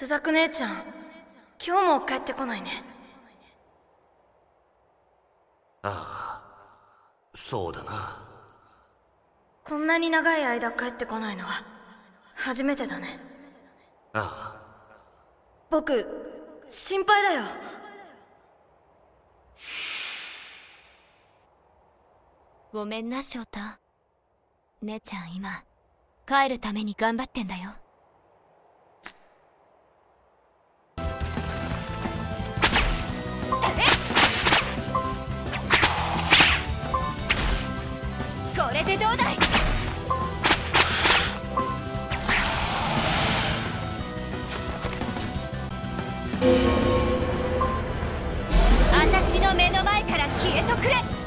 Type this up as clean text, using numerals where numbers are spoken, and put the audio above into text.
朱雀姉ちゃん、今日も帰ってこないね。 ああ、そうだな。 こんなに長い間帰ってこないのは初めてだね。 ああ。 僕、心配だよ。 ごめんな翔太。姉ちゃん今帰るために頑張ってんだよ。これでどうだい。私の目の前から消えとくれ。